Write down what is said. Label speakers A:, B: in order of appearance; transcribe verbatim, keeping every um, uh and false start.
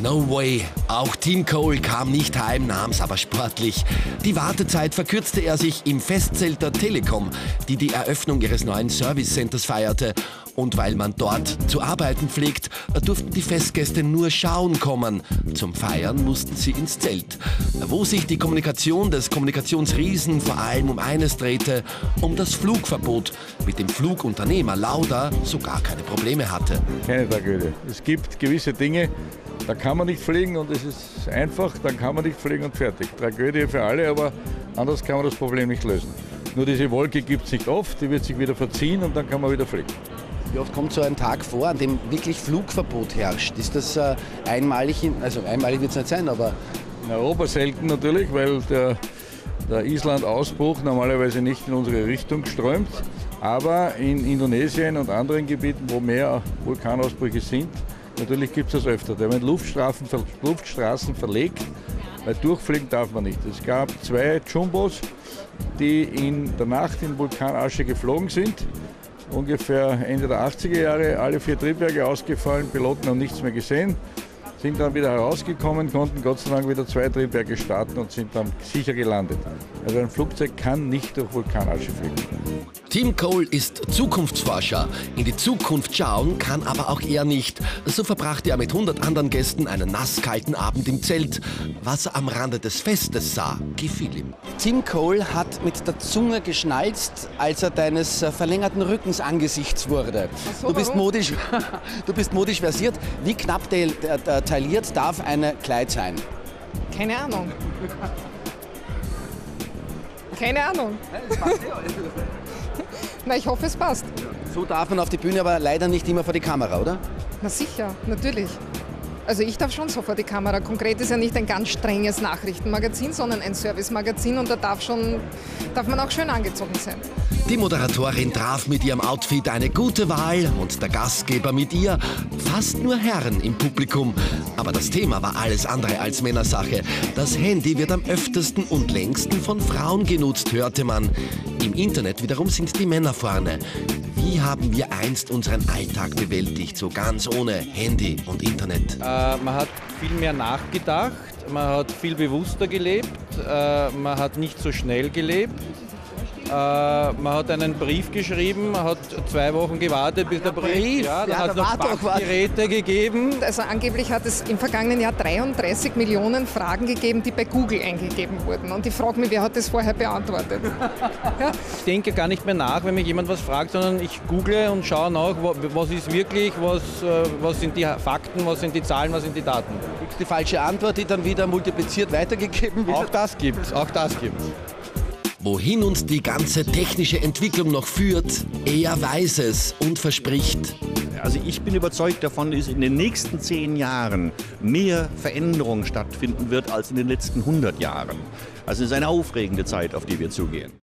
A: No way. Auch Tim Cole kam nicht heim, nahm's aber sportlich. Die Wartezeit verkürzte er sich im Festzelt der Telekom, die die Eröffnung ihres neuen Service Centers feierte. Und weil man dort zu arbeiten pflegt, durften die Festgäste nur schauen kommen. Zum Feiern mussten sie ins Zelt, wo sich die Kommunikation des Kommunikationsriesen vor allem um eines drehte, um das Flugverbot, mit dem Flugunternehmer Lauda sogar keine Probleme hatte.
B: Keine Tragödie. Es gibt gewisse Dinge, da kann man nicht fliegen und es ist einfach, dann kann man nicht fliegen und fertig. Tragödie für alle, aber anders kann man das Problem nicht lösen. Nur diese Wolke gibt es nicht oft, die wird sich wieder verziehen und dann kann man wieder fliegen.
C: Wie oft kommt so ein Tag vor, an dem wirklich Flugverbot herrscht? Ist das äh, einmalig, in, also einmalig wird es nicht sein, aber...
B: In Europa selten natürlich, weil der, der Island-Ausbruch normalerweise nicht in unsere Richtung strömt. Aber in Indonesien und anderen Gebieten, wo mehr Vulkanausbrüche sind, natürlich gibt es das öfter. Da werden Luftstraßen, Luftstraßen verlegt, weil durchfliegen darf man nicht. Es gab zwei Jumbos, die in der Nacht in Vulkanasche geflogen sind. Ungefähr Ende der achtziger Jahre, alle vier Triebwerke ausgefallen, Piloten haben nichts mehr gesehen, sind dann wieder herausgekommen, konnten Gott sei Dank wieder zwei Triebwerke starten und sind dann sicher gelandet. Also ein Flugzeug kann nicht durch Vulkanasche fliegen.
A: Tim Cole ist Zukunftsforscher. In die Zukunft schauen kann aber auch er nicht. So verbrachte er mit hundert anderen Gästen einen nasskalten Abend im Zelt. Was er am Rande des Festes sah, gefiel ihm.
C: Tim Cole hat mit der Zunge geschnalzt, als er deines verlängerten Rückens angesichts wurde.
D: So,
C: du, bist
D: warum?
C: modisch, du bist modisch versiert. Wie knapp de, de, de, tailliert darf eine Kleid sein?
D: Keine Ahnung. Keine Ahnung. Na, ich hoffe, es passt.
C: So darf man auf die Bühne, aber leider nicht immer vor die Kamera, oder?
D: Na sicher, natürlich. Also ich darf schon so vor die Kamera. Konkret ist ja nicht ein ganz strenges Nachrichtenmagazin, sondern ein Servicemagazin und da darf, schon, darf man auch schön angezogen sein.
A: Die Moderatorin traf mit ihrem Outfit eine gute Wahl und der Gastgeber mit ihr. Fast nur Herren im Publikum. Aber das Thema war alles andere als Männersache. Das Handy wird am öftesten und längsten von Frauen genutzt, hörte man. Im Internet wiederum sind die Männer vorne. Wie haben wir einst unseren Alltag bewältigt, so ganz ohne Handy und Internet?
E: Äh, man hat viel mehr nachgedacht, man hat viel bewusster gelebt, äh, man hat nicht so schnell gelebt. Äh, man hat einen Brief geschrieben, man hat zwei Wochen gewartet, bis der Brief, ja, dann
C: Ja,
E: hat
C: da
E: es noch
C: war doch was.
E: Bankgeräte gegeben.
D: Also angeblich hat es im vergangenen Jahr dreiunddreißig Millionen Fragen gegeben, die bei Google eingegeben wurden. Und ich frage mich, wer hat das vorher beantwortet? Ja?
E: Ich denke gar nicht mehr nach, wenn mich jemand was fragt, sondern ich google und schaue nach, was ist wirklich, was, äh, was sind die Fakten, was sind die Zahlen, was sind die Daten.
C: Gibt's die falsche Antwort, die dann wieder multipliziert weitergegeben wird?
E: Auch das gibt's, auch das gibt's.
A: Wohin uns die ganze technische Entwicklung noch führt, er weiß es und verspricht.
F: Also ich bin überzeugt davon, dass in den nächsten zehn Jahren mehr Veränderung stattfinden wird als in den letzten hundert Jahren. Also es ist eine aufregende Zeit, auf die wir zugehen.